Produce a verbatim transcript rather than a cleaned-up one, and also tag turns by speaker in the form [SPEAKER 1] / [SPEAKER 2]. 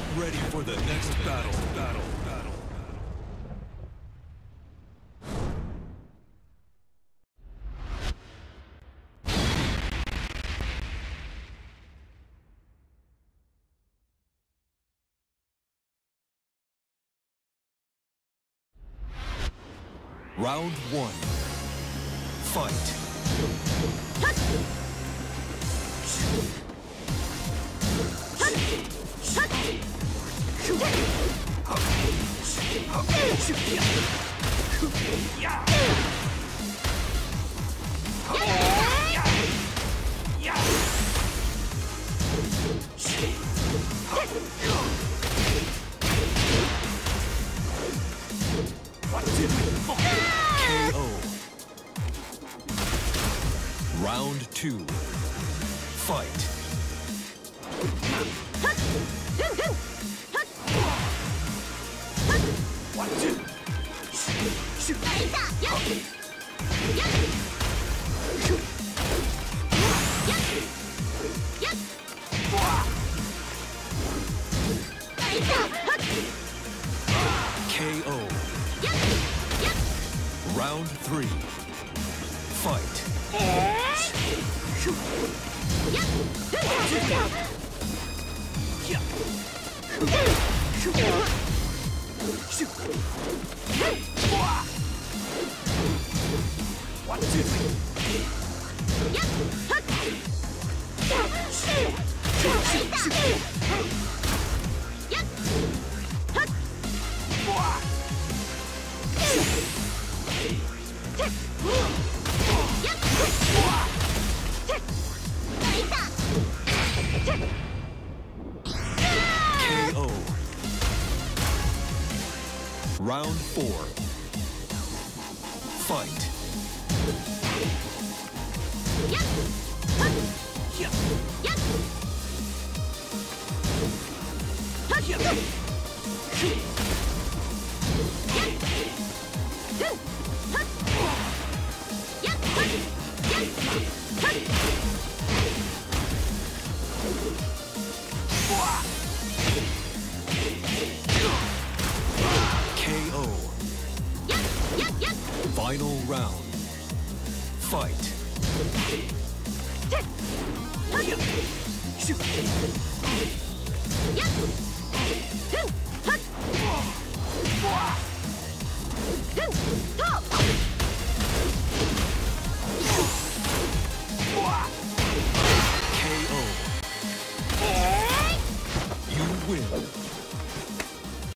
[SPEAKER 1] ready for the next battle. Battle. Battle. Round one. Fight. K O. Round two. Fight. One, two. Shoot. K O. Round three. Fight. One, two. K O. Round four. Fight. K O. Final round. Fight. K O. You win.